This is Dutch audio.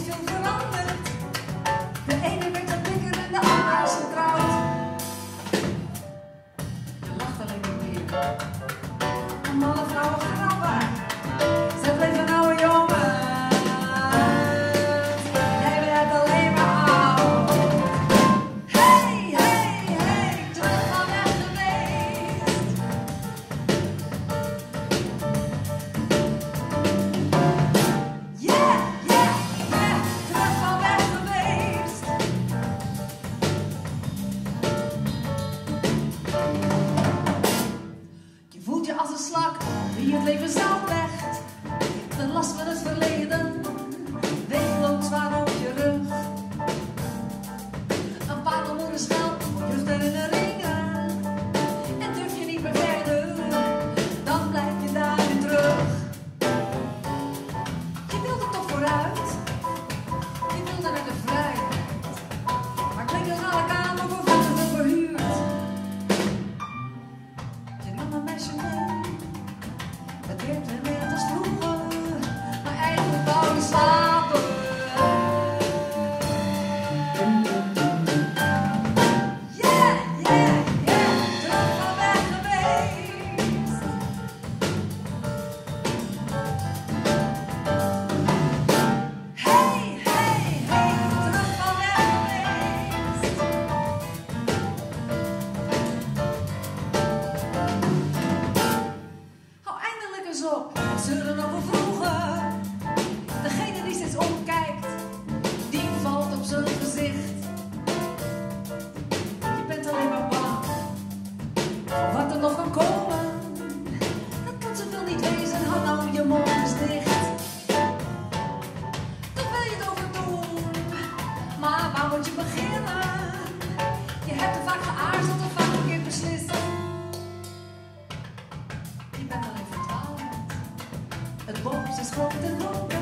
veel veranderd. De ene werd wat dikker en de andere is getrouwd. Je lacht alleen maar weer. Een malle vrouwen grappen. Ze bleef een oude jongen. Jij werd alleen maar oud. Hey, hey, hey, terug van weg geweest. Yeah, yeah, yeah, terug van weg geweest. Je voelt je als een slak die het leven zout legt. De last van het verleden weegt zwaar op je rug. Een paardenmoeder schelpt je rug in de ringen. En durf je niet meer verder, dan blijf je daarin terug. Je wilde toch vooruit, je wilde naar de vrijheid. Maar klinkt een alle kamer voor vader verhuurd. Je nam een meisje mee, het werd weer net als vroeger. Maar eigenlijk wou je slapen. Yeah, yeah, yeah, terug van weg geweest. Hey, hey, hey, terug van weg geweest. Hou eindelijk eens op, het zeuren over vroeger. Degene die steeds omkijkt, die valt op zijn gezicht. Je bent alleen maar bang voor wat er nog kan komen. Dat kan zoveel niet wezen, hou nou je mond eens dicht. Dan wil je het over doen, maar waar moet je beginnen? Je hebt te vaak geaarzeld of vaak een keer beslist. Je bent alleen verdwaald. Het bos is groot en donker.